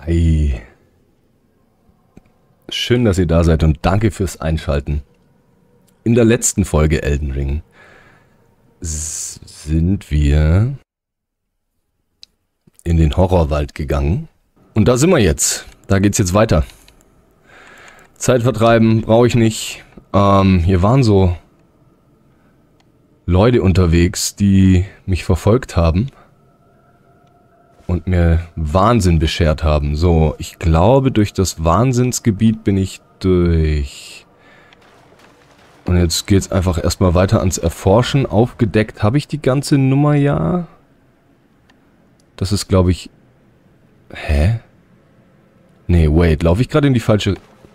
Hi. Schön, dass ihr da seid und danke fürs Einschalten. In der letzten Folge Elden Ring sind wir in den Horrorwald gegangen. Und da sind wir jetzt. Da geht's jetzt weiter. Zeit vertreiben brauche ich nicht. Hier waren so Leute unterwegs, die mich verfolgt haben und mir Wahnsinn beschert haben. So, ich glaube, durch das Wahnsinnsgebiet bin ich durch. Und jetzt geht's einfach erstmal weiter ans Erforschen. Aufgedeckt habe ich die ganze Nummer ja. Das ist, glaube ich... Hä? Nee, wait. Laufe ich gerade in die falsche...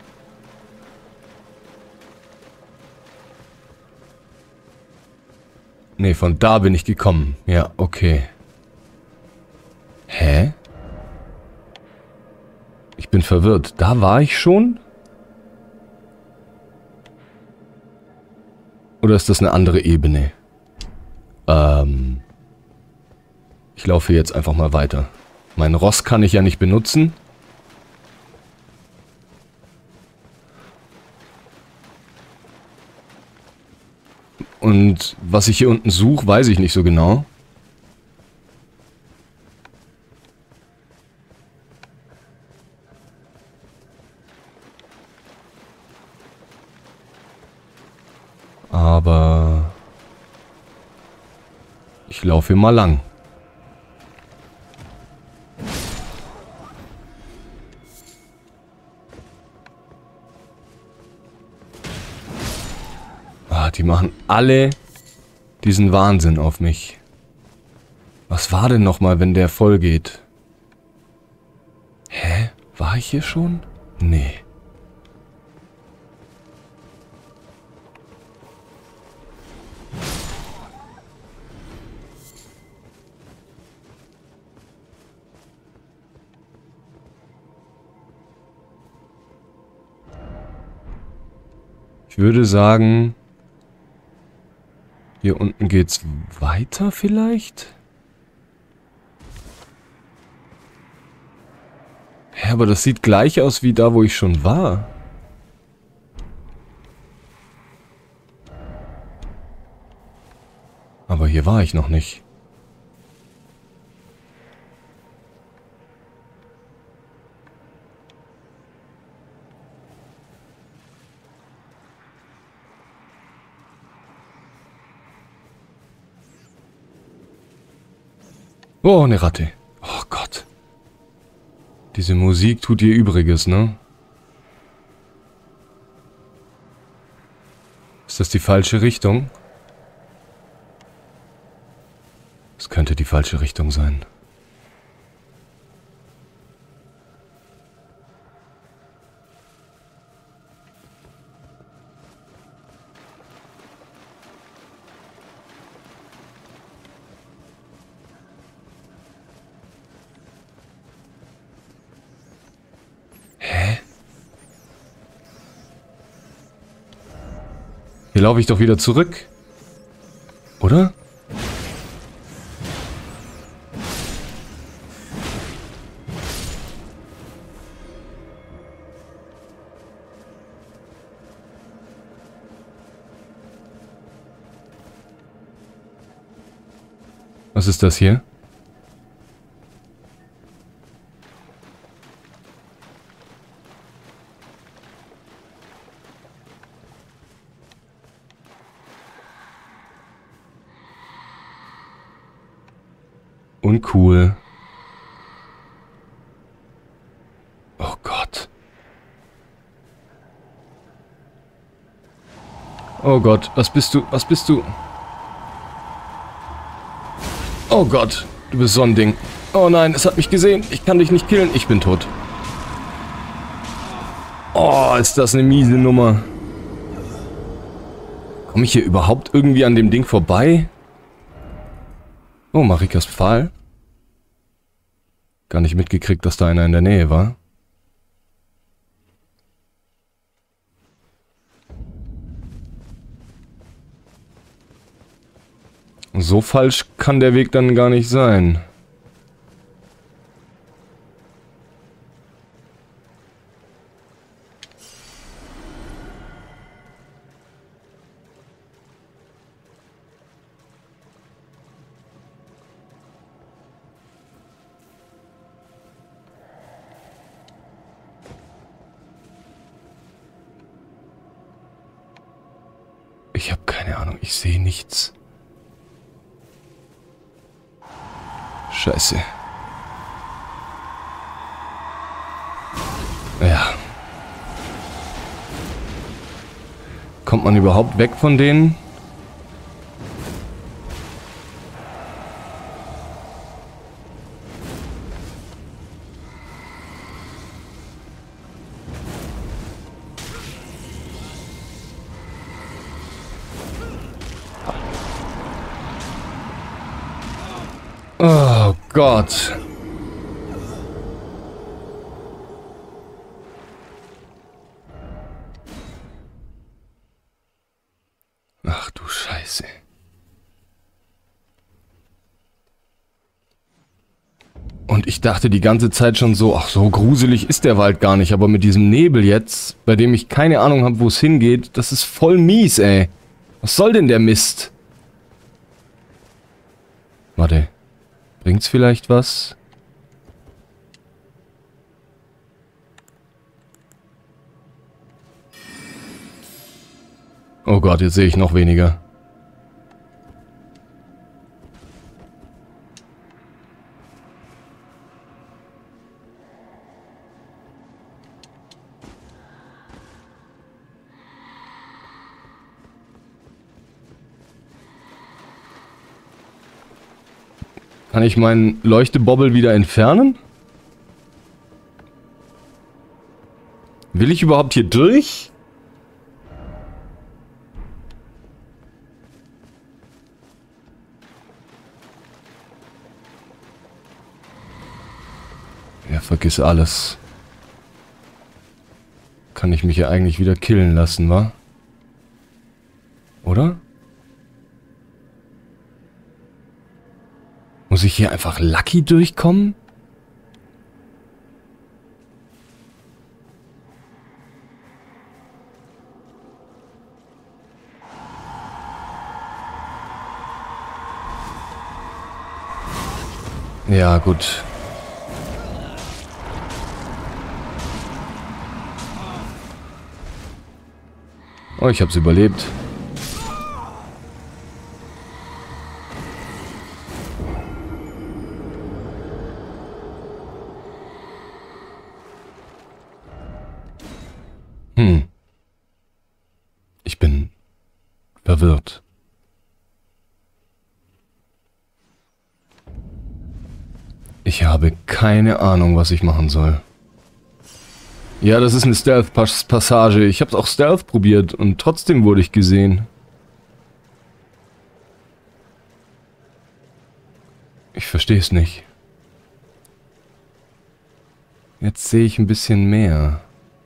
Nee, von da bin ich gekommen. Ja, okay. Hä? Ich bin verwirrt. Da war ich schon? Oder ist das eine andere Ebene? Ich laufe jetzt einfach mal weiter. Mein Ross kann ich ja nicht benutzen. Und was ich hier unten suche, weiß ich nicht so genau. Aber ich laufe hier mal lang. Die machen alle diesen Wahnsinn auf mich. Was war denn nochmal, wenn der voll geht? Hä? War ich hier schon? Nee. Ich würde sagen... Hier unten geht's weiter vielleicht? Hä, aber das sieht gleich aus wie da, wo ich schon war. Aber hier war ich noch nicht. Oh, eine Ratte. Oh Gott. Diese Musik tut ihr Übriges, ne? Ist das die falsche Richtung? Es könnte die falsche Richtung sein. Hier laufe ich doch wieder zurück. Oder? Was ist das hier? Uncool. Oh Gott. Oh Gott, was bist du? Was bist du? Oh Gott, du bist so ein Ding. Oh nein, es hat mich gesehen. Ich kann dich nicht killen. Ich bin tot. Oh, ist das eine miese Nummer. Komme ich hier überhaupt irgendwie an dem Ding vorbei? Oh, Marikas Pfahl. Gar nicht mitgekriegt, dass da einer in der Nähe war. So falsch kann der Weg dann gar nicht sein. Ich habe keine Ahnung. Ich sehe nichts. Scheiße. Ja. Kommt man überhaupt weg von denen? Oh Gott. Ach du Scheiße. Und ich dachte die ganze Zeit schon so, ach so gruselig ist der Wald gar nicht, aber mit diesem Nebel jetzt, bei dem ich keine Ahnung habe, wo es hingeht, das ist voll mies, ey. Was soll denn der Mist? Warte. Bringt's vielleicht was? Oh Gott, jetzt sehe ich noch weniger. Kann ich meinen Leuchtebobbel wieder entfernen? Will ich überhaupt hier durch? Ja, vergiss alles. Kann ich mich ja eigentlich wieder killen lassen, wa? Oder? Muss ich hier einfach lucky durchkommen? Ja, gut. Oh, ich hab's überlebt. Ich bin verwirrt. Ich habe keine Ahnung, was ich machen soll. Ja, das ist eine Stealth-Passage. Ich habe auch Stealth probiert und trotzdem wurde ich gesehen. Ich verstehe es nicht. Jetzt sehe ich ein bisschen mehr.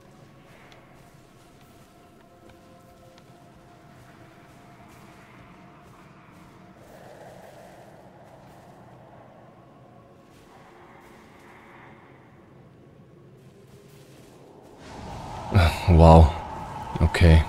Wow. Okay.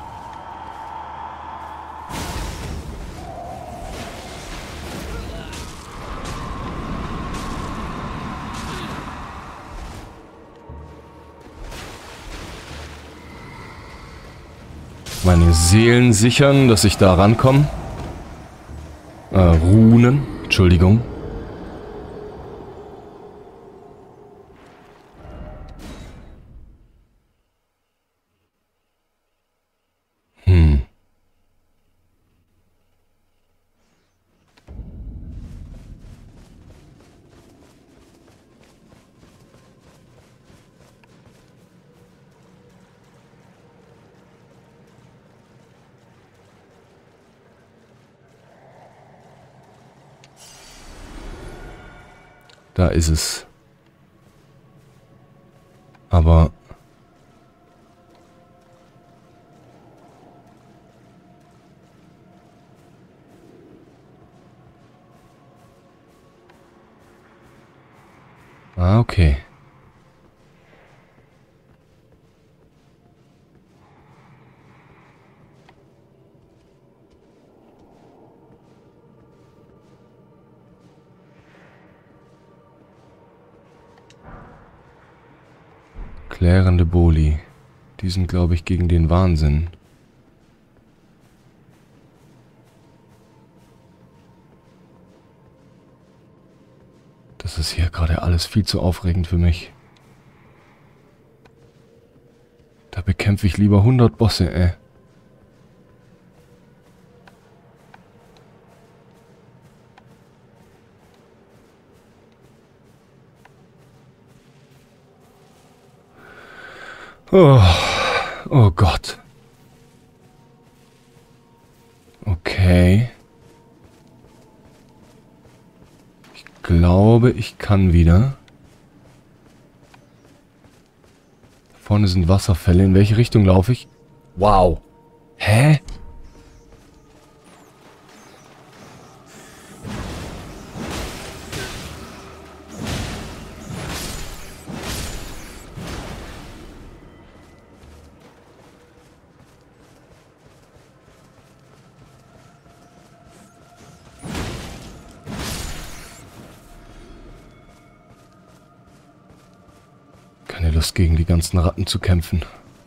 Meine Seelen sichern, dass ich da rankomme. Runen. Entschuldigung. Da ist es. Aber... Ah, okay. Klärende Boli. Die sind, glaube ich, gegen den Wahnsinn. alles viel zu aufregend für mich. Da bekämpfe ich lieber 100 Bosse, ey. Oh, oh Gott. Okay. Ich glaube, ich kann wieder. Da vorne sind Wasserfälle. In welche Richtung laufe ich? Wow. Hä? Keine Lust, gegen die ganzen Ratten zu kämpfen.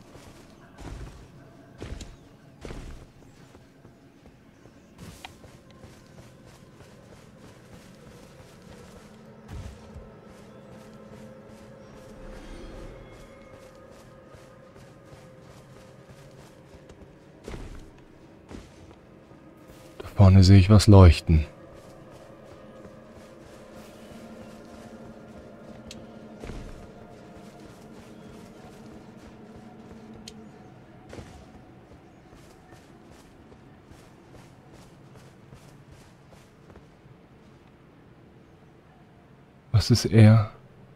Da vorne sehe ich was leuchten. Was ist er?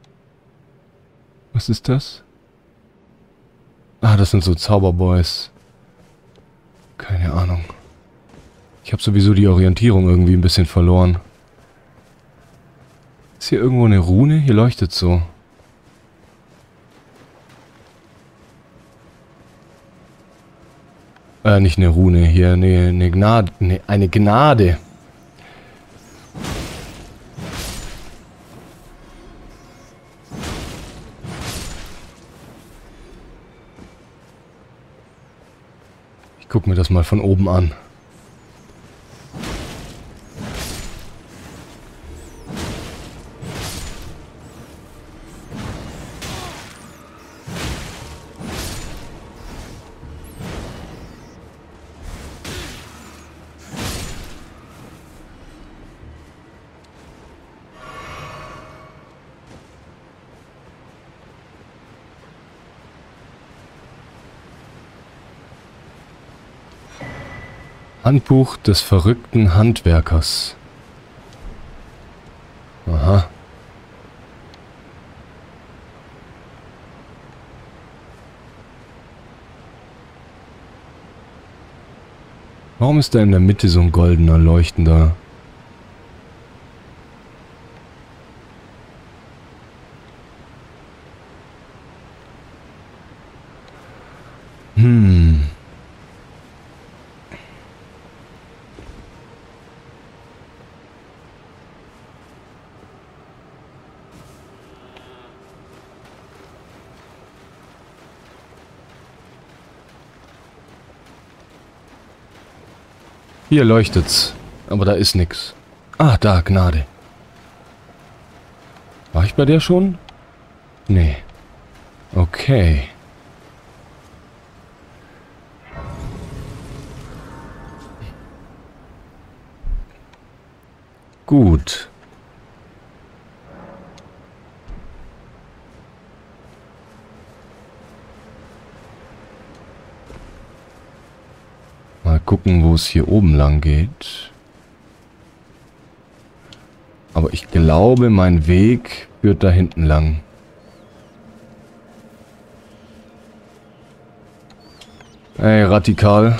Was ist das? Ah, das sind so Zauberboys. Keine Ahnung. Ich habe sowieso die Orientierung irgendwie ein bisschen verloren. Ist hier irgendwo eine Rune? Hier leuchtet so. Nicht eine Rune. Hier eine Gnade. Eine Gnade. Ich guck mir das mal von oben an. Handbuch des verrückten Handwerkers. Aha. Warum ist da in der Mitte so ein goldener, leuchtender? Hier leuchtet's. Aber da ist nix. Ah, da, Gnade. War ich bei der schon? Nee. Okay. Gut. Mal gucken, wo es hier oben lang geht. Aber ich glaube, mein Weg führt da hinten lang. Hey, Radikal.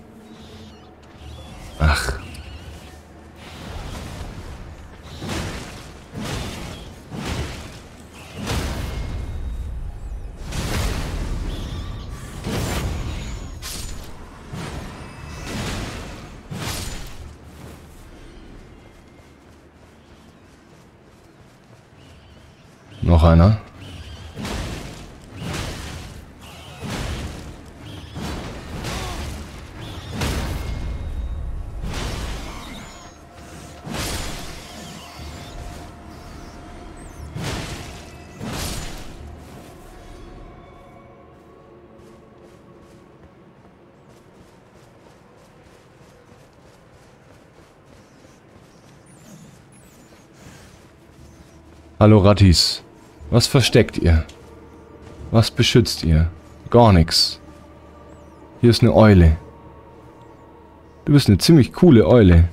Ach. Noch einer. Hallo Rattis. Was versteckt ihr? Was beschützt ihr? Gar nichts. Hier ist eine Eule. Du bist eine ziemlich coole Eule.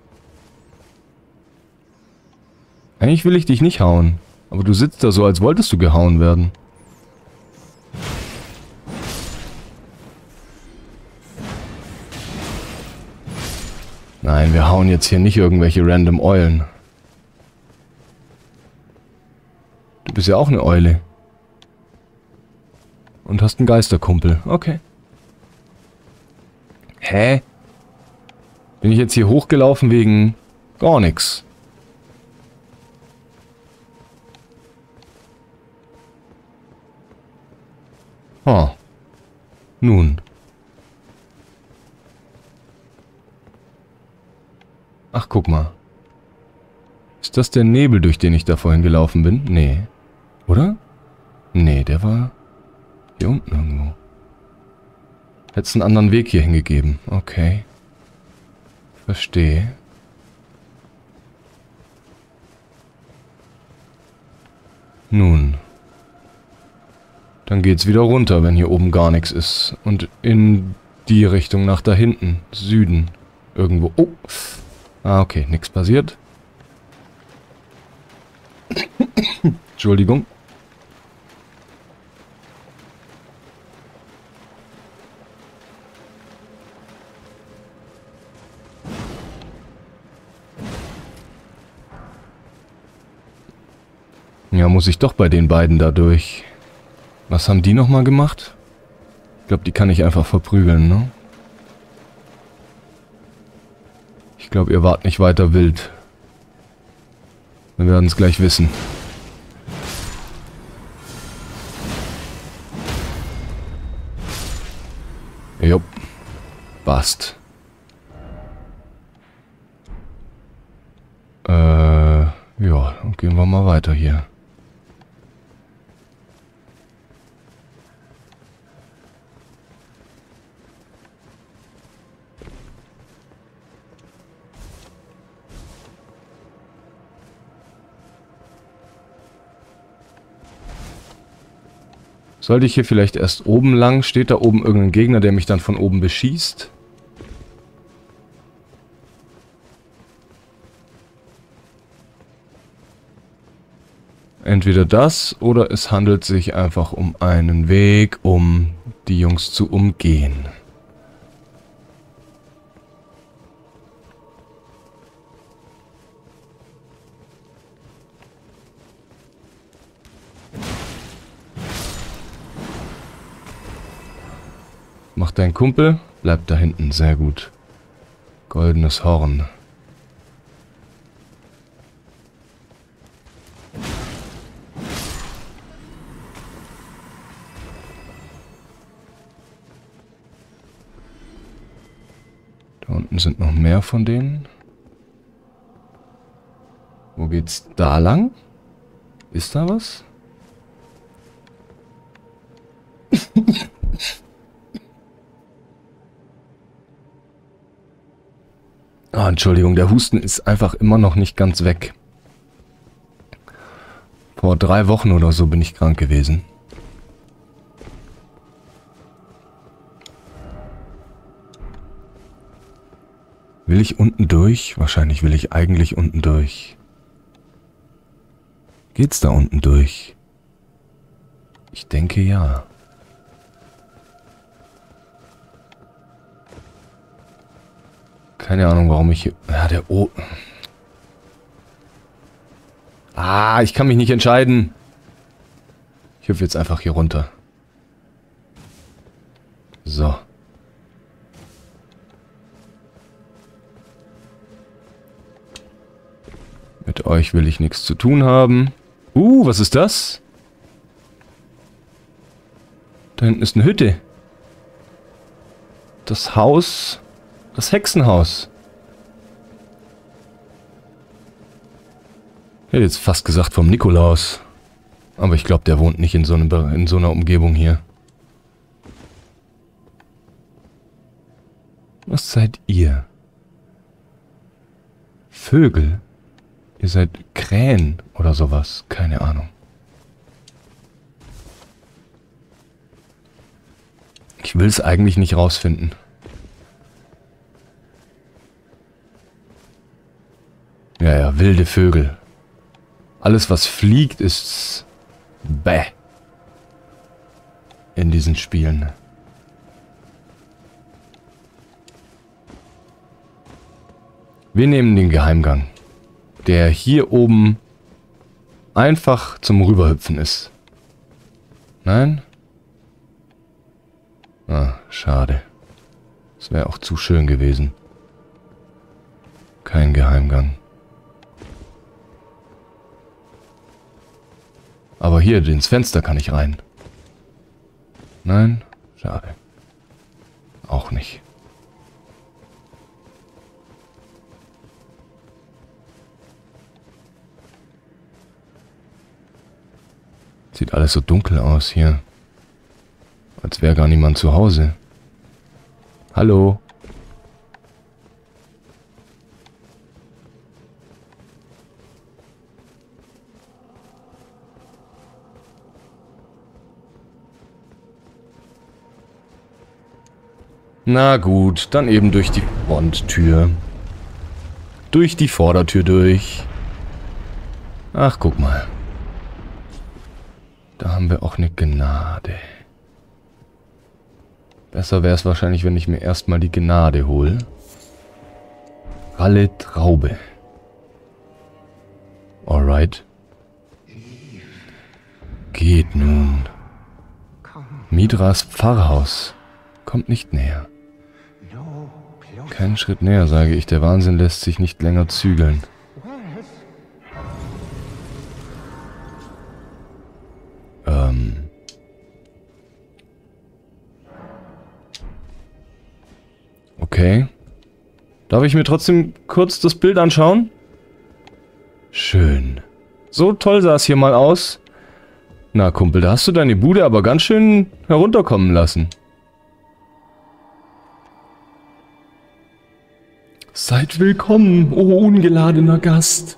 Eigentlich will ich dich nicht hauen. Aber du sitzt da so, als wolltest du gehauen werden. Nein, wir hauen jetzt hier nicht irgendwelche random Eulen. Du bist ja auch eine Eule. Und hast einen Geisterkumpel. Okay. Hä? Bin ich jetzt hier hochgelaufen wegen gar nichts? Oh. Nun. Ach, guck mal. Ist das der Nebel, durch den ich da vorhin gelaufen bin? Nee. Oder? Nee, der war hier unten irgendwo. Hätte es einen anderen Weg hier hingegeben. Okay. Verstehe. Nun. Dann geht's wieder runter, wenn hier oben gar nichts ist. Und in die Richtung nach da hinten. Süden. Irgendwo. Oh. Ah, okay. Nichts passiert. Entschuldigung. Ja, muss ich doch bei den beiden da durch. Was haben die nochmal gemacht? Ich glaube, die kann ich einfach verprügeln, ne? Ich glaube, ihr wart nicht weiter wild. Wir werden es gleich wissen. Jupp. Passt. Ja, dann gehen wir mal weiter hier. Sollte ich hier vielleicht erst oben lang? Steht da oben irgendein Gegner, der mich dann von oben beschießt? Entweder das oder es handelt sich einfach um einen Weg, um die Jungs zu umgehen. Macht dein Kumpel, bleibt da hinten, sehr gut. Goldenes Horn. Da unten sind noch mehr von denen. Wo geht's da lang? Ist da was? Ah, Entschuldigung, der Husten ist einfach immer noch nicht ganz weg. Vor 3 Wochen oder so bin ich krank gewesen. Will ich unten durch? Wahrscheinlich will ich eigentlich unten durch. Geht's da unten durch? Ich denke ja. Keine Ahnung, warum ich hier... Ja, der O... Ah, ich kann mich nicht entscheiden. Ich hüpfe jetzt einfach hier runter. So. Mit euch will ich nichts zu tun haben. Was ist das? Da hinten ist eine Hütte. Das Haus... Das Hexenhaus. Ich hätte jetzt fast gesagt vom Nikolaus. Aber ich glaube, der wohnt nicht in so einer Umgebung hier. Was seid ihr? Vögel? Ihr seid Krähen oder sowas. Keine Ahnung. Ich will es eigentlich nicht rausfinden. Ja, ja, wilde Vögel. Alles, was fliegt, ist bäh. In diesen Spielen. Wir nehmen den Geheimgang, der hier oben einfach zum Rüberhüpfen ist. Nein? Ah, schade. Das wäre auch zu schön gewesen. Kein Geheimgang. Aber hier, ins Fenster kann ich rein. Nein? Schade. Auch nicht. Sieht alles so dunkel aus hier. Als wäre gar niemand zu Hause. Hallo? Na gut, dann eben durch die Fronttür. Durch die Vordertür durch. Ach, guck mal. Da haben wir auch eine Gnade. Besser wäre es wahrscheinlich, wenn ich mir erstmal die Gnade hole. Pralle Traube. Alright. Geht nun. Mithras Pfarrhaus. Kommt nicht näher. Keinen Schritt näher, sage ich. Der Wahnsinn lässt sich nicht länger zügeln. Okay. Darf ich mir trotzdem kurz das Bild anschauen? Schön. So toll sah es hier mal aus. Na, Kumpel, da hast du deine Bude aber ganz schön herunterkommen lassen. Seid willkommen, o ungeladener Gast.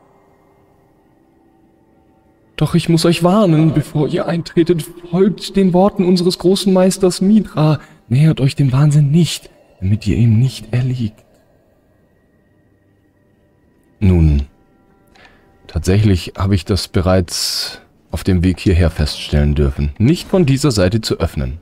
Doch ich muss euch warnen, bevor ihr eintretet, folgt den Worten unseres großen Meisters Mithra. Nähert euch dem Wahnsinn nicht, damit ihr ihm nicht erliegt. Nun, tatsächlich habe ich das bereits auf dem Weg hierher feststellen dürfen. Nicht von dieser Seite zu öffnen.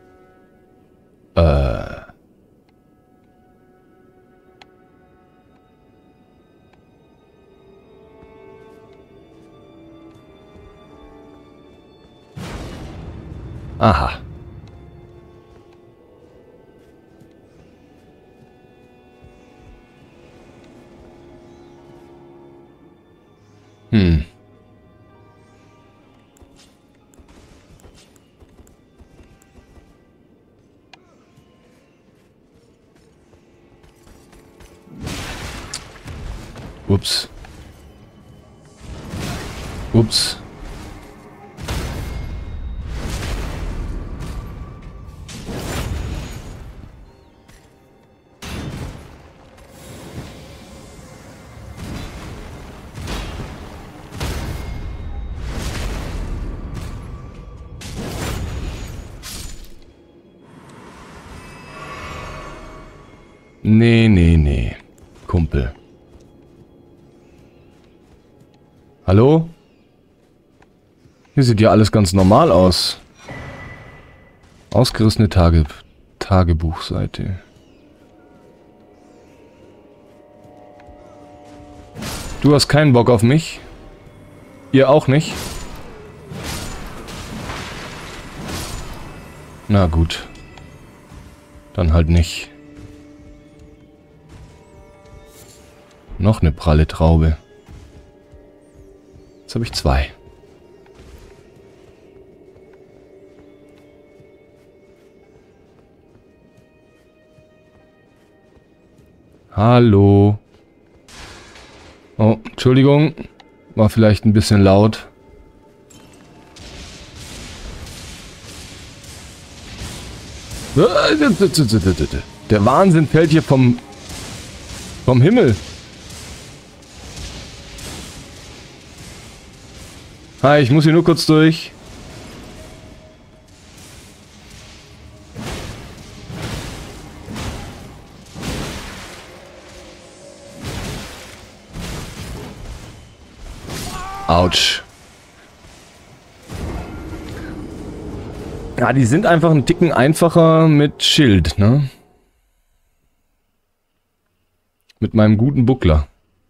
Aha. Ups. Ups. Nee. Kumpel. Hallo? Hier sieht ja alles ganz normal aus. Ausgerissene Tagebuchseite. Du hast keinen Bock auf mich? Ihr auch nicht? Na gut. Dann halt nicht. Noch eine pralle Traube. Jetzt habe ich 2. Hallo. Oh, Entschuldigung. War vielleicht ein bisschen laut. Der Wahnsinn fällt hier vom Himmel. Hi, ich muss hier nur kurz durch. Autsch. Ja, die sind einfach einen Ticken einfacher mit Schild, ne? Mit meinem guten Buckler.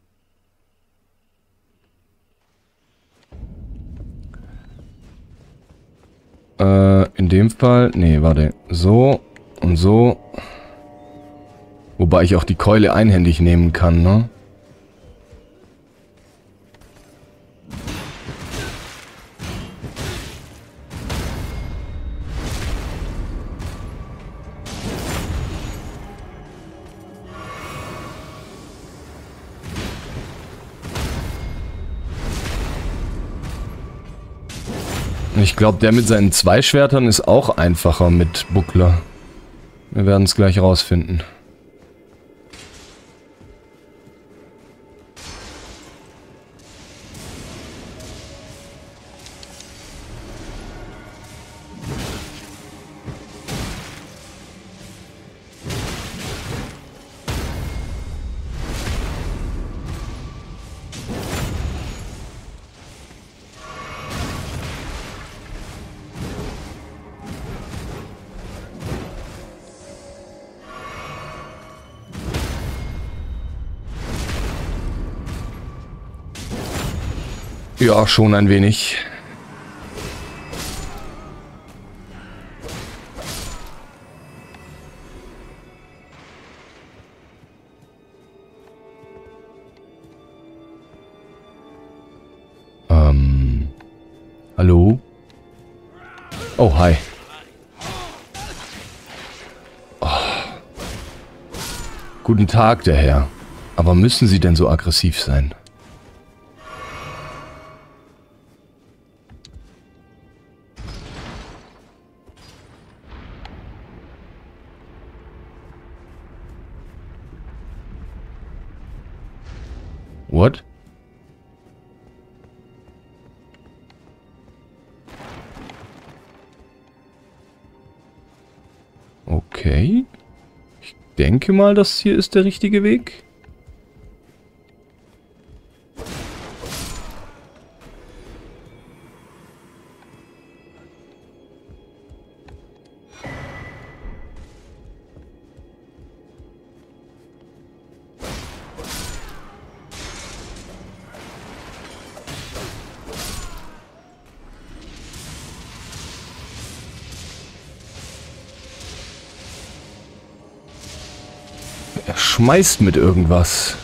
In dem Fall... Nee, warte. So und so. Wobei ich auch die Keule einhändig nehmen kann, ne? Ich glaube, der mit seinen 2 Schwertern ist auch einfacher mit Buckler. Wir werden es gleich rausfinden. Ja, schon ein wenig. Hallo? Oh, hi. Oh. Guten Tag, der Herr. Aber müssen Sie denn so aggressiv sein? What? Okay. Ich denke mal, das hier ist der richtige Weg. Er schmeißt mit irgendwas.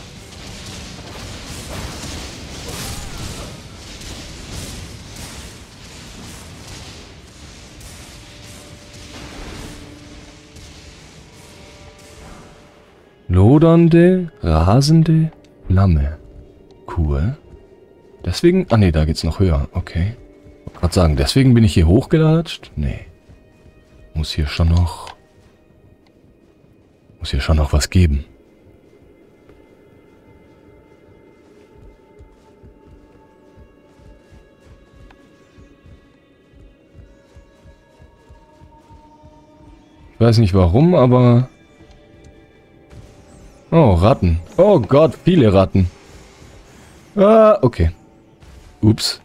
Lodernde, rasende Flamme. Cool. Deswegen... Ah ne, da geht's noch höher. Okay. Ich wollte gerade sagen, deswegen bin ich hier hochgelatscht? Nee. Muss hier schon noch was geben. Ich weiß nicht warum, aber... Oh, Ratten. Oh Gott, viele Ratten. Ah, okay. Ups.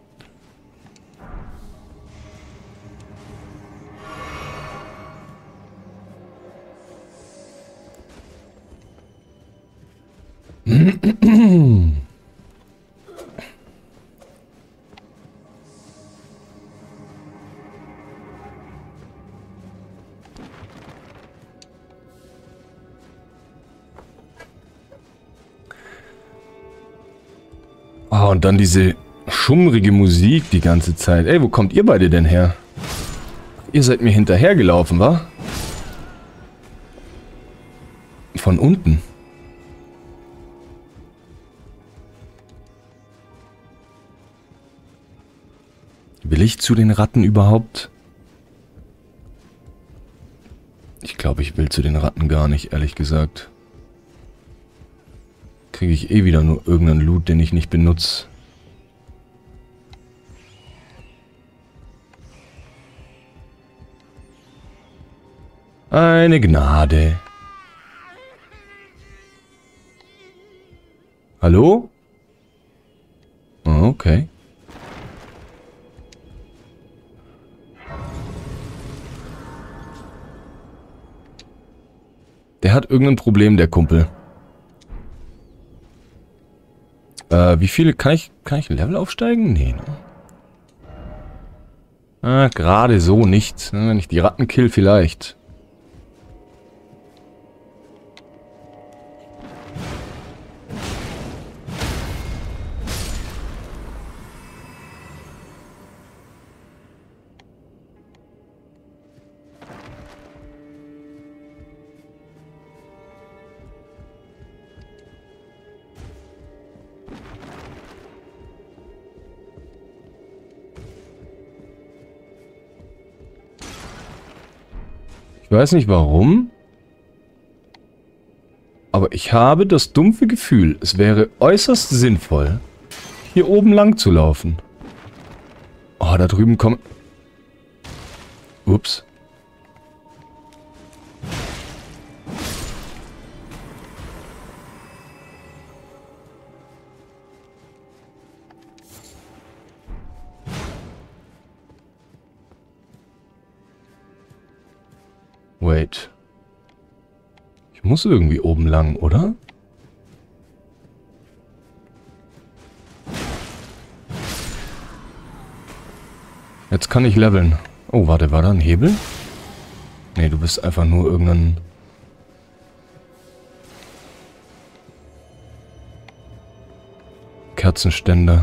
Oh, und dann diese schummrige Musik die ganze Zeit. Ey, wo kommt ihr beide denn her? Ihr seid mir hinterhergelaufen, wa? Von unten. Will ich zu den Ratten überhaupt? Ich glaube, ich will zu den Ratten gar nicht, ehrlich gesagt. Kriege ich eh wieder nur irgendeinen Loot, den ich nicht benutze. Eine Gnade. Hallo? Oh, okay. Der hat irgendein Problem, der Kumpel. Wie viele... Kann ich ein Level aufsteigen? Nee, ne? Gerade so nicht. Wenn ich die Ratten kill, vielleicht. Ich weiß nicht warum, aber ich habe das dumpfe Gefühl, es wäre äußerst sinnvoll, hier oben lang zu laufen. Oh, da drüben kommen... Ups. Wait. Ich muss irgendwie oben lang, oder? Jetzt kann ich leveln. Oh, warte, war da ein Hebel? Nee, du bist einfach nur irgendein... Kerzenständer.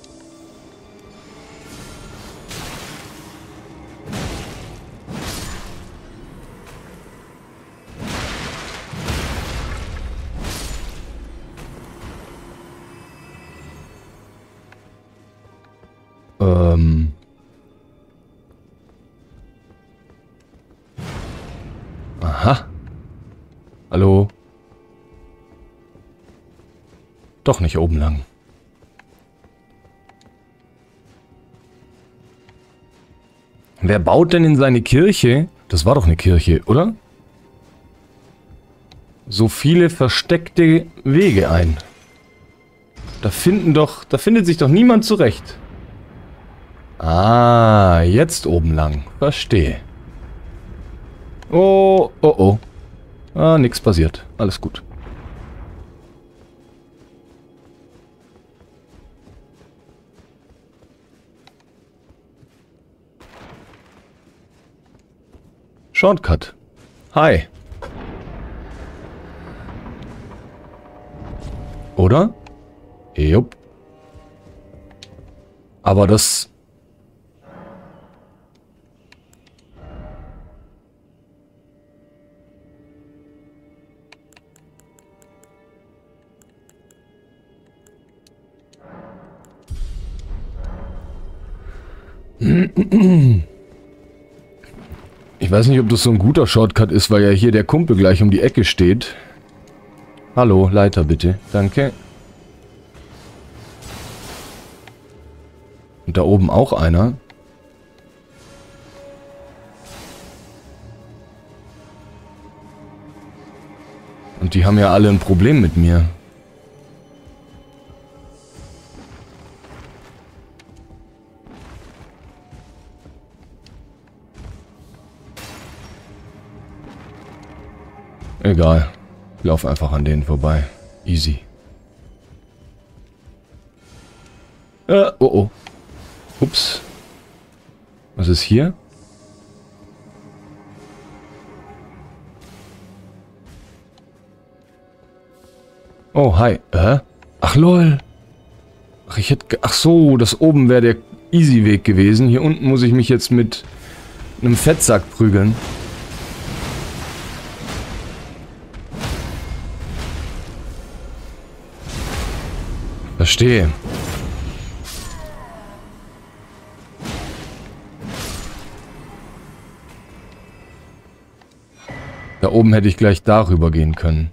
Aha. Hallo? Doch nicht oben lang. Wer baut denn in seine Kirche? Das war doch eine Kirche, oder? So viele versteckte Wege ein. Da findet sich doch niemand zurecht. Ah, jetzt oben lang. Verstehe. Oh, oh, oh. Ah, nix passiert. Alles gut. Shortcut. Hi. Oder? Jupp. Aber das... Ich weiß nicht, ob das so ein guter Shortcut ist, weil ja hier der Kumpel gleich um die Ecke steht. Hallo, Leiter bitte. Danke. Und da oben auch einer. Und die haben ja alle ein Problem mit mir. Egal. Ich laufe einfach an denen vorbei. Easy. Oh oh. Ups. Was ist hier? Oh, hi. Ach, lol. Ach, ach so, das oben wäre der Easy-Weg gewesen. Hier unten muss ich mich jetzt mit einem Fettsack prügeln. Verstehe. Da oben hätte ich gleich darüber gehen können.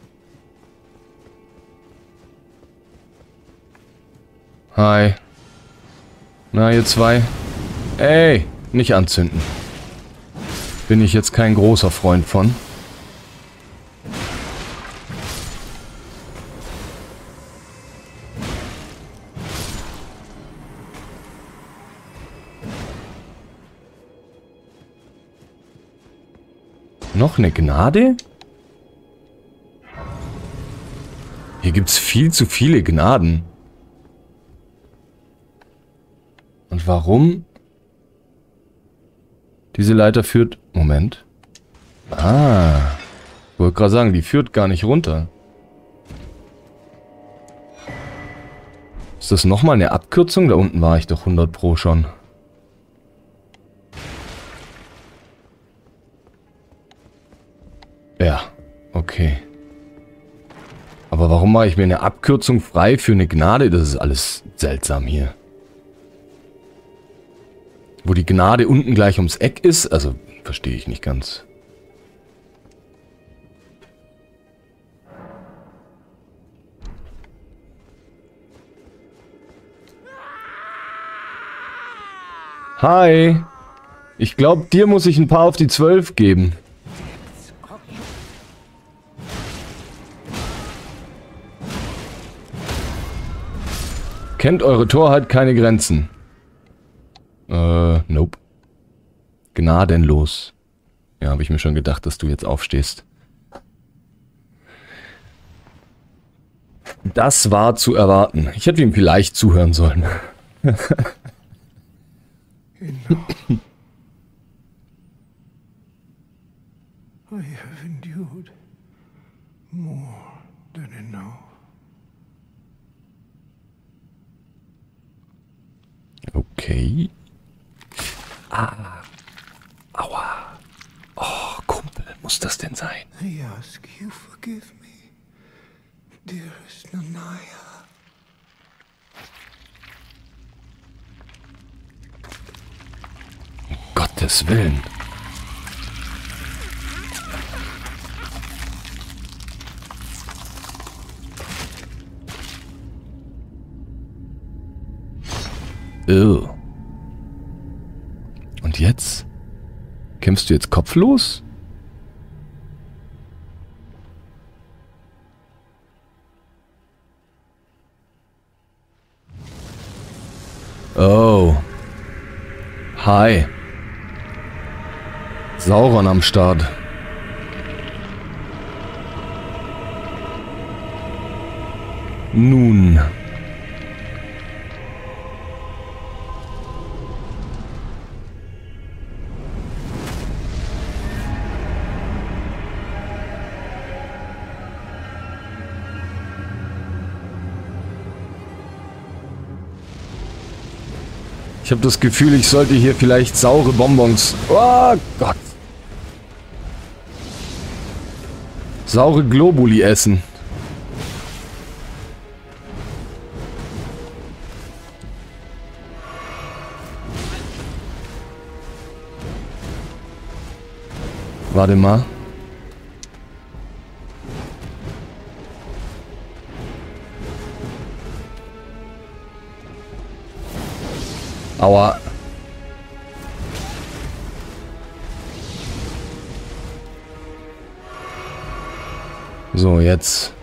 Hi. Na, ihr zwei? Ey, nicht anzünden. Bin ich jetzt kein großer Freund von. Noch eine Gnade? Hier gibt's viel zu viele Gnaden. Und warum? Diese Leiter führt... Moment. Ah. Ich wollte gerade sagen, die führt gar nicht runter. Ist das nochmal eine Abkürzung? Da unten war ich doch 100 Pro schon. Ja, okay. Aber warum mache ich mir eine Abkürzung frei für eine Gnade? Das ist alles seltsam hier. Wo die Gnade unten gleich ums Eck ist? Also, verstehe ich nicht ganz. Hi. Ich glaube, dir muss ich ein paar auf die 12 geben. Kennt eure Torheit keine Grenzen? Nope. Gnadenlos. Ja, habe ich mir schon gedacht, dass du jetzt aufstehst. Das war zu erwarten. Ich hätte ihm vielleicht zuhören sollen. I have endured more than enough. Okay. Ah. Aua. Oh, Kumpel, muss das denn sein? I ask you forgive me, dearest Nanaya. Um Gottes Willen. Und jetzt? Kämpfst du jetzt kopflos? Oh. Hi. Sauron am Start. Nun. Ich habe das Gefühl, ich sollte hier vielleicht saure Bonbons... Oh Gott. Saure Globuli essen. Warte mal. Aua. So, jetzt.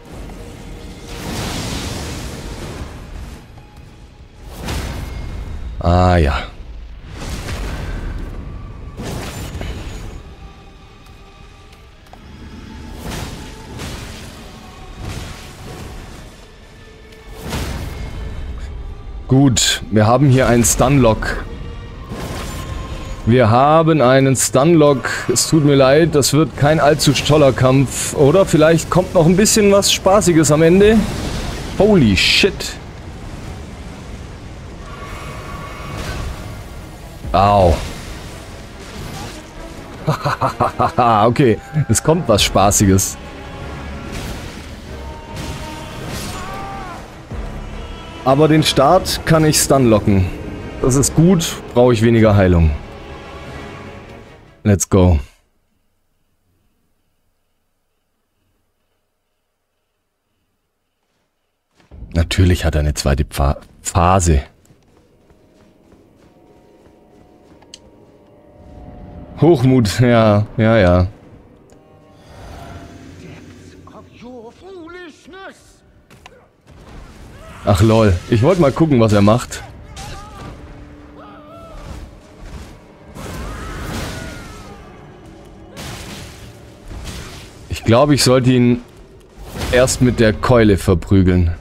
Ah, ja. Gut, wir haben hier einen Stunlock. Wir haben einen Stunlock. Es tut mir leid, das wird kein allzu toller Kampf. Oder vielleicht kommt noch ein bisschen was Spaßiges am Ende. Holy shit. Au. Okay, es kommt was Spaßiges. Aber den Start kann ich stunlocken. Das ist gut, brauche ich weniger Heilung. Let's go. Natürlich hat er eine zweite Phase. Hochmut, ja, ja, ja. Ach lol, ich wollte mal gucken, was er macht. Ich glaube, ich sollte ihn erst mit der Keule verprügeln.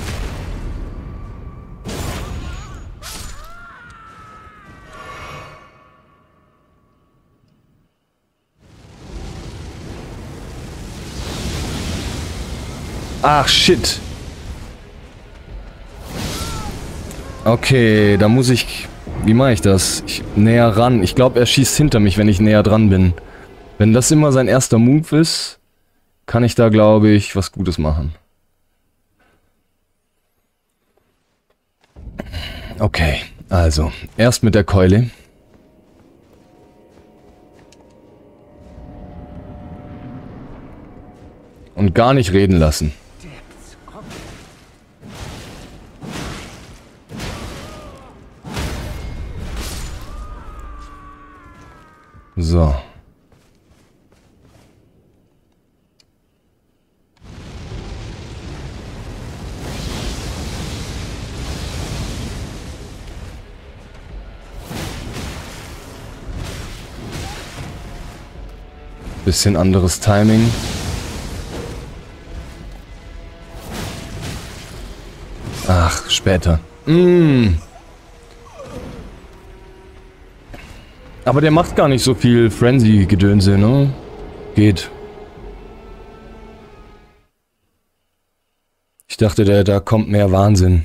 Ach, shit. Okay, da muss ich... Wie mache ich das? Näher ran. Ich glaube, er schießt hinter mich, wenn ich näher dran bin. Wenn das immer sein erster Move ist, kann ich da, glaube ich, was Gutes machen. Okay, also, erst mit der Keule. Und gar nicht reden lassen. So. Bisschen anderes Timing. Ach, später. Aber der macht gar nicht so viel Frenzy-Gedönse, ne? Geht. Ich dachte, da kommt mehr Wahnsinn.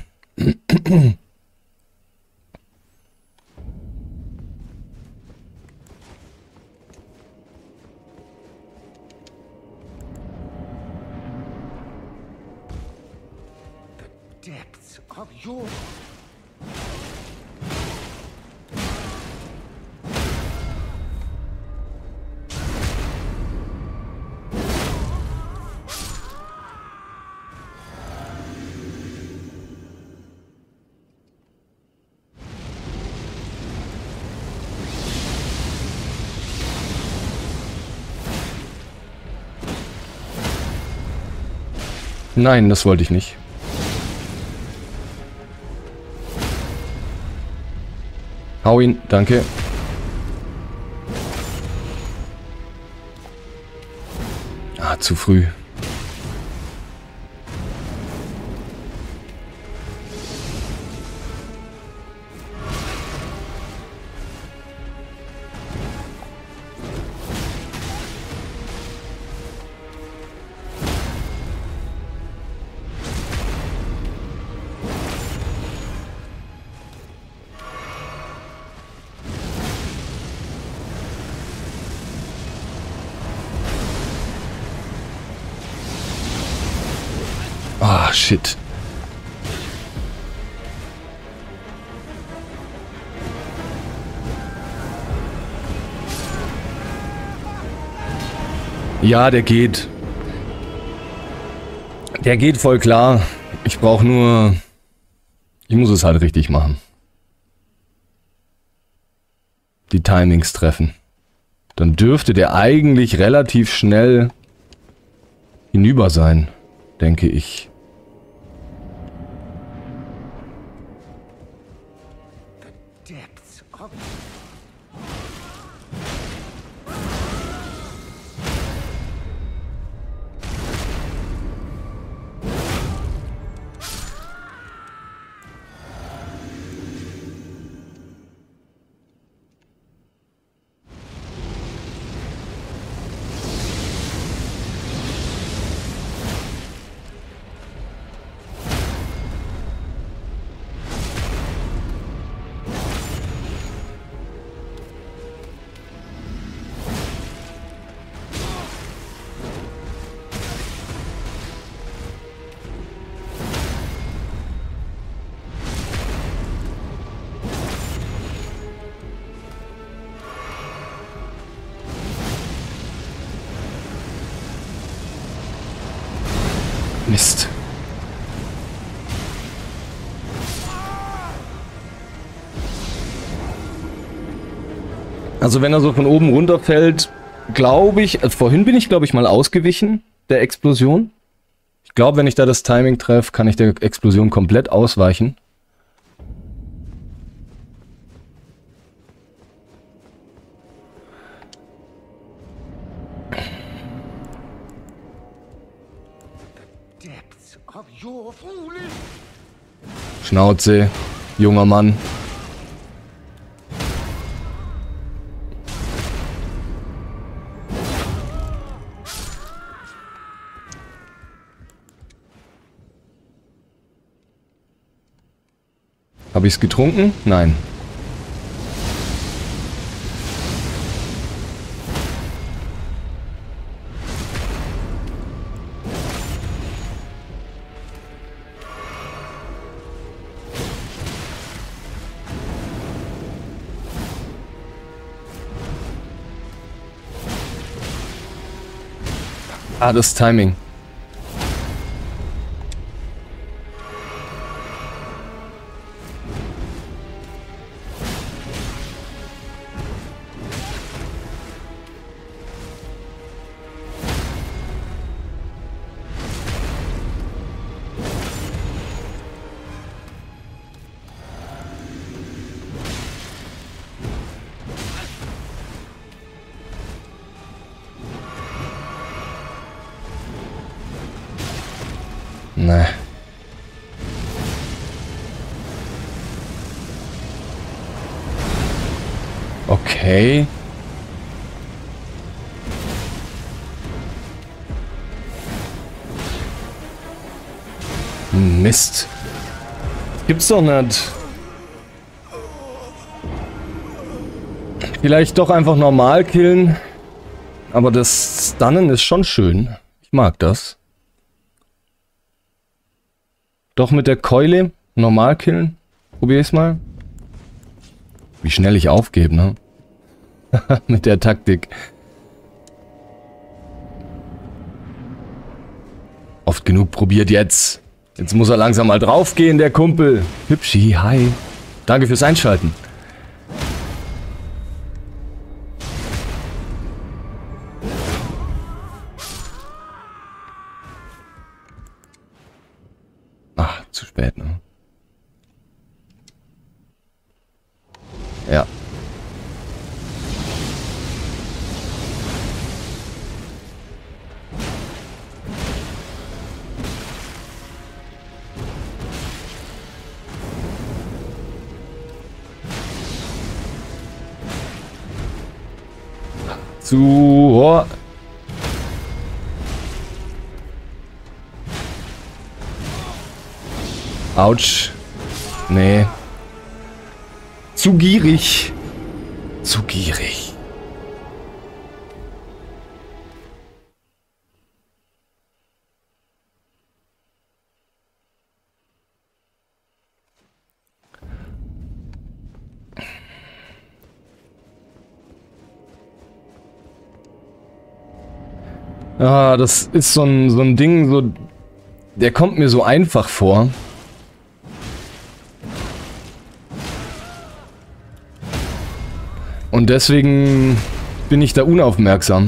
Nein, das wollte ich nicht. Hau ihn, danke. Ah, zu früh. Ah, shit. Ja, der geht. Der geht voll klar. Ich brauche nur... Ich muss es halt richtig machen. Die Timings treffen. Dann dürfte der eigentlich relativ schnell hinüber sein, denke ich. Mist. Also wenn er so von oben runterfällt, glaube ich, vorhin bin ich glaube ich mal ausgewichen der Explosion. Ich glaube, wenn ich da das Timing treffe, kann ich der Explosion komplett ausweichen. Depths of your foolish. Schnauze, junger Mann. Habe ich es getrunken? Nein. Ah, das Timing. Ne. Okay. Mist. Gibt's doch nicht. Vielleicht doch einfach normal killen. Aber das Stunnen ist schon schön. Ich mag das. Doch mit der Keule normal killen. Probier ich's mal. Wie schnell ich aufgebe, ne? Mit der Taktik. Oft genug probiert jetzt. Jetzt muss er langsam mal draufgehen, der Kumpel. Hübschi, hi. Danke fürs Einschalten. Ach, zu spät, ne? Ja. Zu... Autsch. Nee. Zu gierig. Zu gierig. Ah, das ist so ein Ding, so... Der kommt mir so einfach vor. Und deswegen bin ich da unaufmerksam.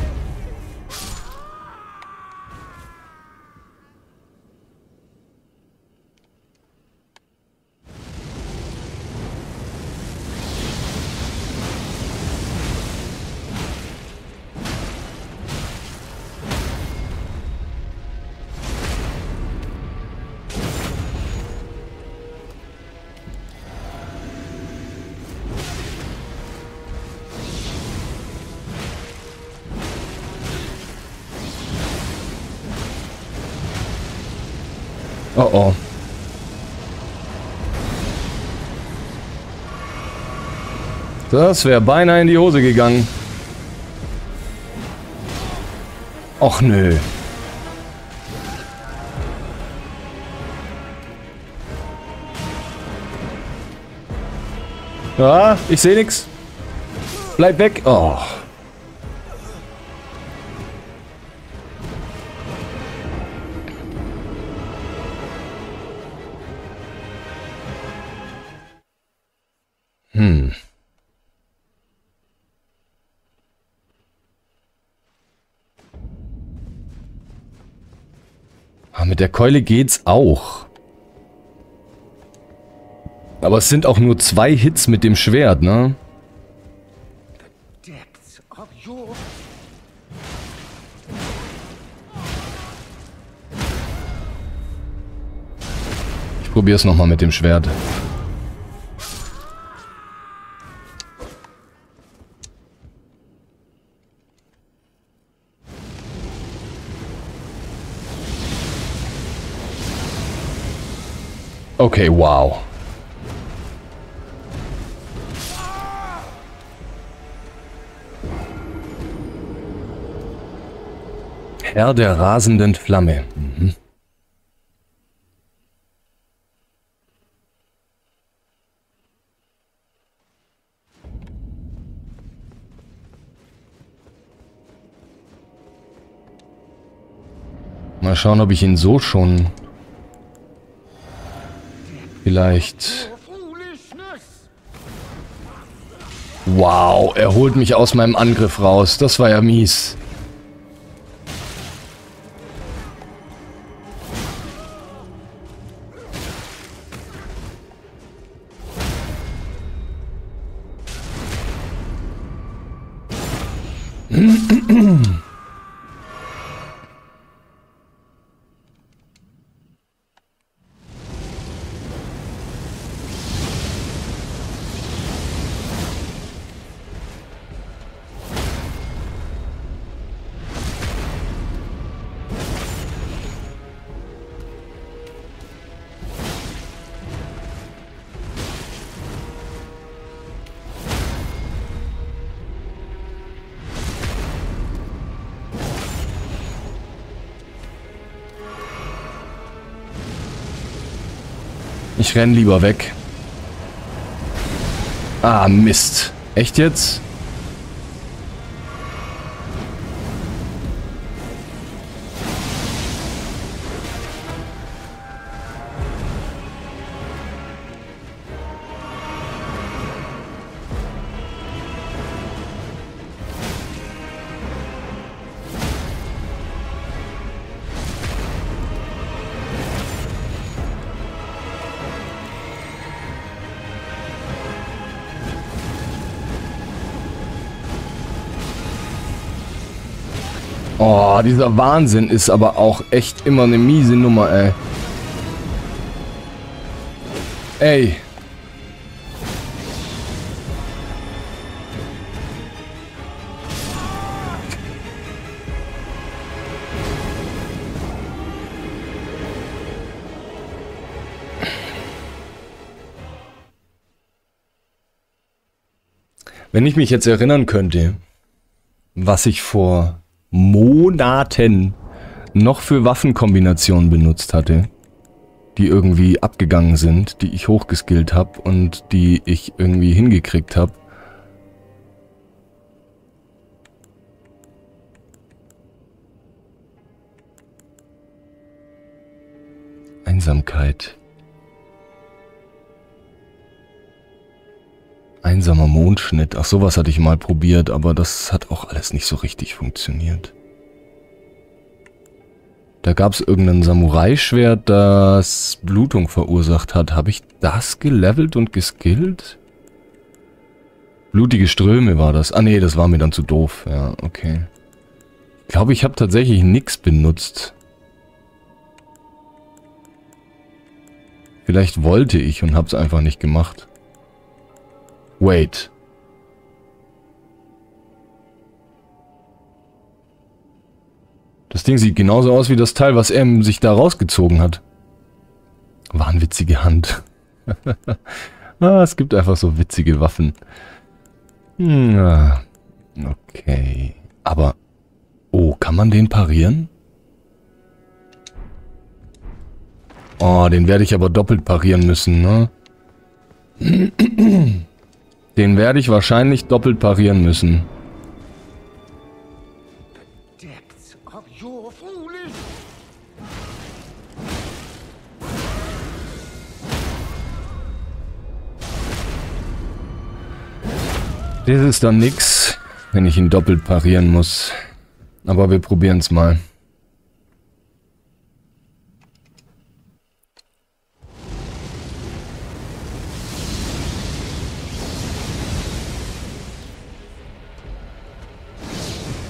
Oh oh. Das wäre beinahe in die Hose gegangen. Och nö. Ja, ich sehe nix. Bleib weg. Oh. Ah, mit der Keule geht's auch. Aber es sind auch nur 2 Hits mit dem Schwert, ne? Depths of your... Ich probier's nochmal mit dem Schwert. Okay, wow. Herr der rasenden Flamme. Mhm. Mal schauen, ob ich ihn so schon... Vielleicht... Wow, er holt mich aus meinem Angriff raus. Das war ja mies. Ich renn lieber weg. Ah, Mist. Echt jetzt? Oh, dieser Wahnsinn ist aber auch echt immer eine miese Nummer, ey. Ey. Wenn ich mich jetzt erinnern könnte, was ich vor Monaten noch für Waffenkombinationen benutzt hatte, die irgendwie abgegangen sind, die ich hochgeskillt habe und die ich irgendwie hingekriegt habe. Einsamkeit. Einsamer Mondschnitt. Ach, sowas hatte ich mal probiert, aber das hat auch alles nicht so richtig funktioniert. Da gab es irgendein Samurai-Schwert, das Blutung verursacht hat. Habe ich das gelevelt und geskillt? Blutige Ströme war das. Ah nee, das war mir dann zu doof. Ja, okay. Ich glaube, ich habe tatsächlich nichts benutzt. Vielleicht wollte ich und habe es einfach nicht gemacht. Wait. Das Ding sieht genauso aus wie das Teil, was er sich da rausgezogen hat. Wahnwitzige Hand. Es gibt einfach so witzige Waffen. Okay. Aber... Oh, kann man den parieren? Oh, den werde ich aber doppelt parieren müssen, ne? Den werde ich wahrscheinlich doppelt parieren müssen. Das ist dann nix, wenn ich ihn doppelt parieren muss. Aber wir probieren es mal.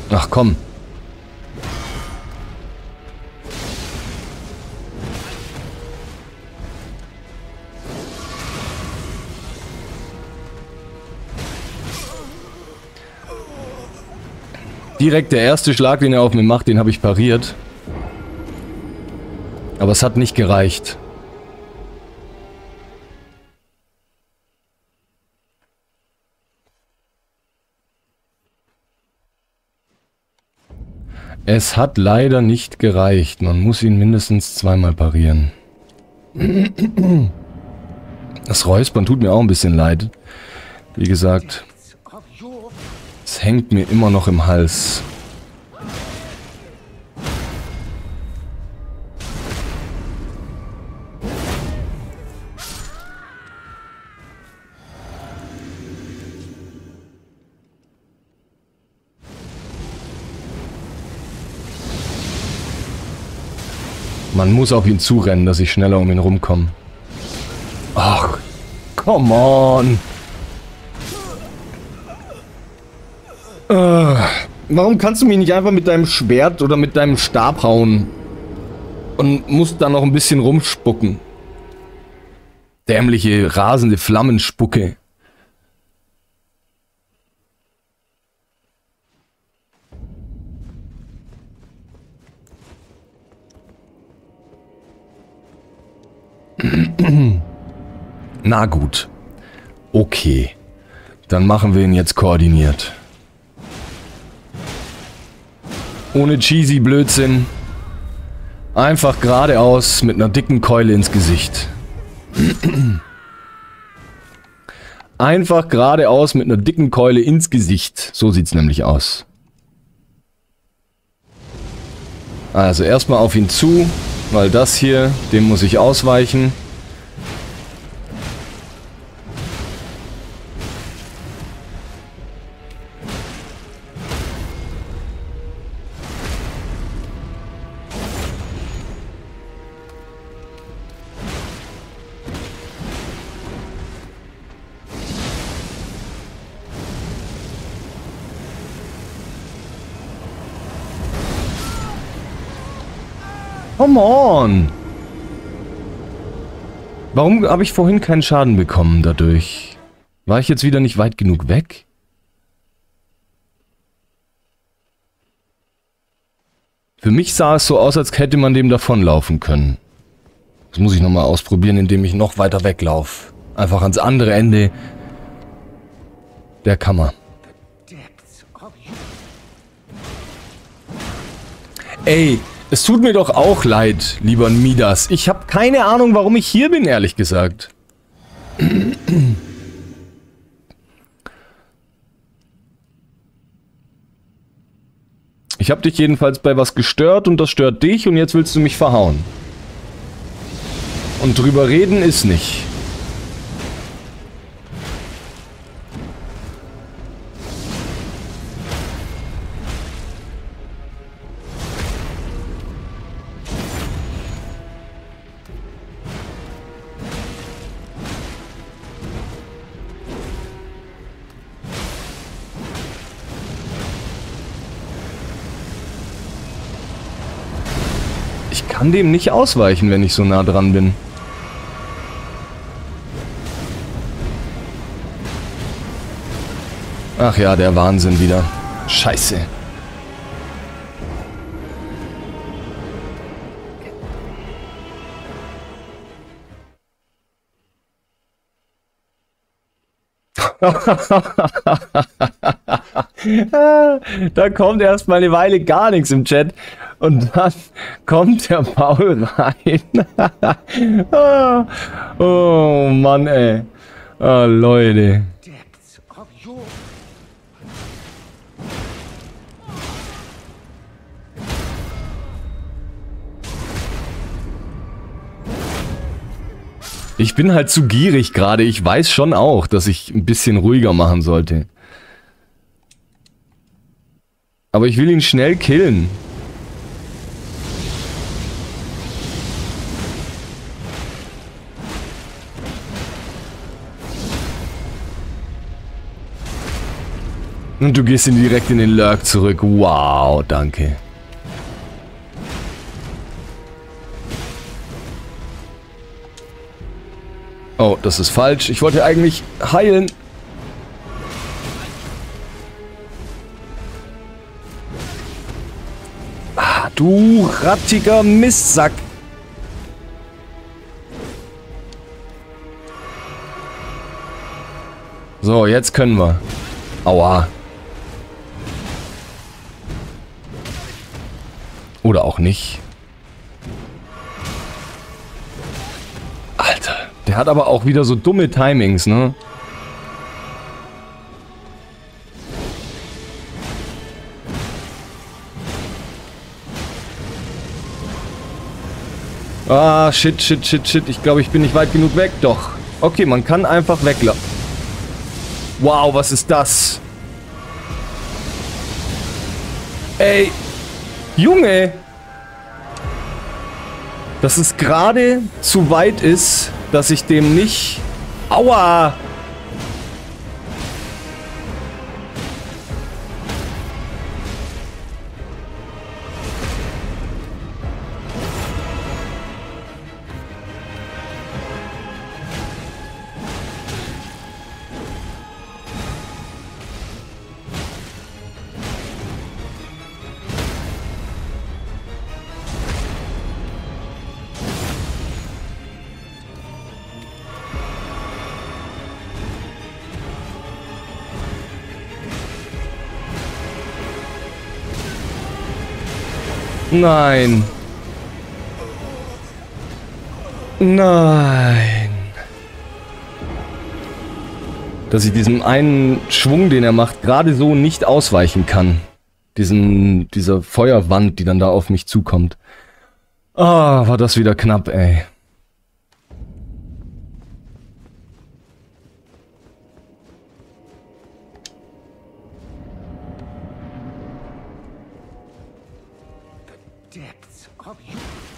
Ach komm. Direkt der erste Schlag, den er auf mir macht, den habe ich pariert. Aber es hat nicht gereicht. Es hat leider nicht gereicht. Man muss ihn mindestens zweimal parieren. Das Räuspern tut mir auch ein bisschen leid. Wie gesagt, es hängt mir immer noch im Hals. Man muss auf ihn zurennen, dass ich schneller um ihn rumkomme. Ach, come on. Warum kannst du mich nicht einfach mit deinem Schwert oder mit deinem Stab hauen? Und musst da noch ein bisschen rumspucken. Dämliche, rasende Flammenspucke. Na gut. Okay. Dann machen wir ihn jetzt koordiniert. Ohne cheesy Blödsinn. Einfach geradeaus mit einer dicken Keule ins Gesicht. Einfach geradeaus mit einer dicken Keule ins Gesicht. So sieht's nämlich aus. Also erstmal auf ihn zu, weil das hier, dem muss ich ausweichen. Come on! Warum habe ich vorhin keinen Schaden bekommen dadurch? War ich jetzt wieder nicht weit genug weg? Für mich sah es so aus, als hätte man dem davonlaufen können. Das muss ich nochmal ausprobieren, indem ich noch weiter weglaufe. Einfach ans andere Ende der Kammer. Ey! Es tut mir doch auch leid, lieber Midas. Ich habe keine Ahnung, warum ich hier bin, ehrlich gesagt. Ich habe dich jedenfalls bei was gestört und das stört dich und jetzt willst du mich verhauen. Und drüber reden ist nicht. Ich kann dem nicht ausweichen, wenn ich so nah dran bin. Ach ja, der Wahnsinn wieder. Scheiße. Da kommt erstmal eine Weile gar nichts im Chat und dann kommt der Paul rein. Oh Mann, ey. Oh, Leute. Ich bin halt zu gierig gerade. Ich weiß schon auch, dass ich ein bisschen ruhiger machen sollte. Aber ich will ihn schnell killen. Und du gehst direkt in den Lurk zurück. Wow, danke. Oh, das ist falsch. Ich wollte eigentlich heilen. Ah, du rattiger Mistsack. So, jetzt können wir. Aua. Oder auch nicht. Alter, der hat aber auch wieder so dumme Timings, ne? Ah, shit, shit, shit, shit. Ich glaube, ich bin nicht weit genug weg. Doch. Okay, man kann einfach weglaufen. Wow, was ist das? Ey. Junge. Dass es gerade zu weit ist, dass ich dem nicht... Aua. Nein. Nein. Dass ich diesem einen Schwung, den er macht, gerade so nicht ausweichen kann. Dieser Feuerwand, die dann da auf mich zukommt. Ah, war das wieder knapp, ey. Depths of it.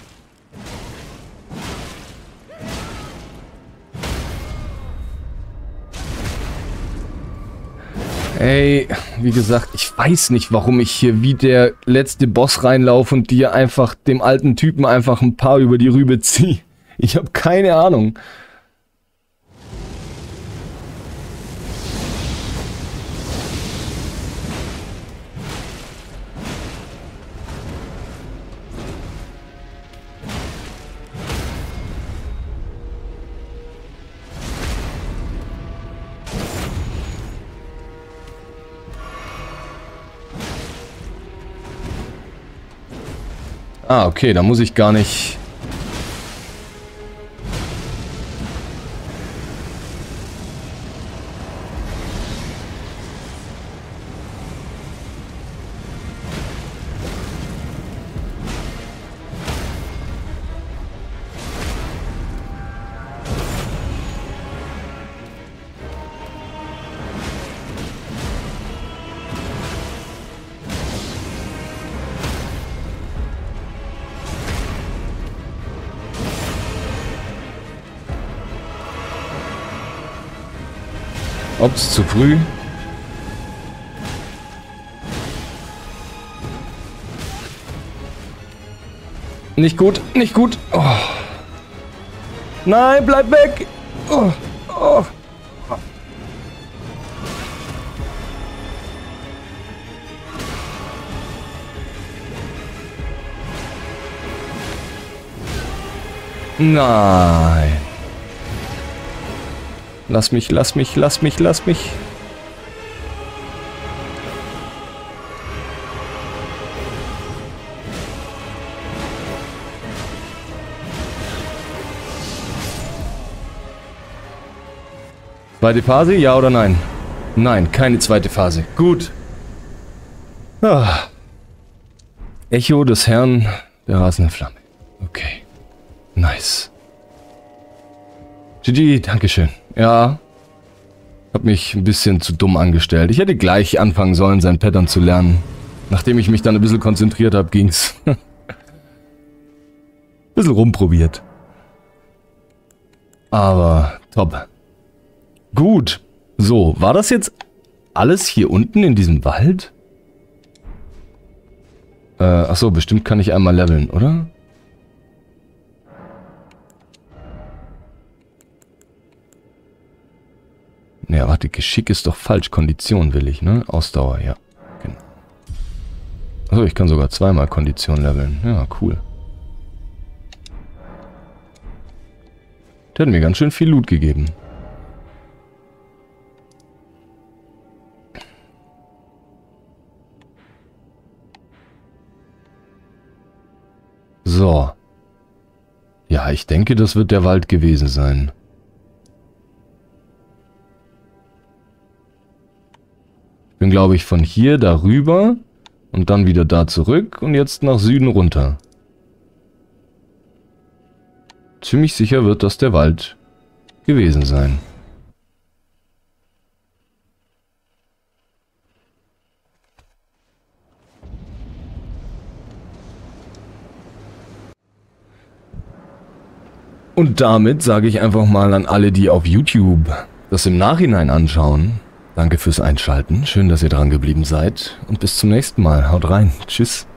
Ey, wie gesagt, ich weiß nicht, warum ich hier wie der letzte Boss reinlaufe und dir einfach dem alten Typen einfach ein paar über die Rübe ziehe. Ich habe keine Ahnung. Ah, okay, da muss ich gar nicht... Ups, zu früh. Nicht gut, nicht gut. Oh. Nein, bleib weg. Oh. Oh. Nein. Lass mich, lass mich, lass mich, lass mich. Zweite Phase, ja oder nein? Nein, keine zweite Phase. Gut. Ah. Echo des Herrn der rasenden Flamme. Okay. Nice. GG, dankeschön. Ja. Hab mich ein bisschen zu dumm angestellt. Ich hätte gleich anfangen sollen, sein Pattern zu lernen. Nachdem ich mich dann ein bisschen konzentriert habe, ging's. Bisschen rumprobiert. Aber top. Gut. So, war das jetzt alles hier unten in diesem Wald? Achso, bestimmt kann ich einmal leveln, oder? Naja, warte, Geschick ist doch falsch. Kondition will ich, ne? Ausdauer, ja. Genau. Achso, ich kann sogar zweimal Kondition leveln. Ja, cool. Der hat mir ganz schön viel Loot gegeben. So. Ja, ich denke, das wird der Wald gewesen sein. Ich bin, glaube ich, von hier darüber und dann wieder da zurück und jetzt nach Süden runter. Ziemlich sicher wird das der Wald gewesen sein. Und damit sage ich einfach mal an alle, die auf YouTube das im Nachhinein anschauen: Danke fürs Einschalten, schön, dass ihr dran geblieben seid und bis zum nächsten Mal. Haut rein, tschüss.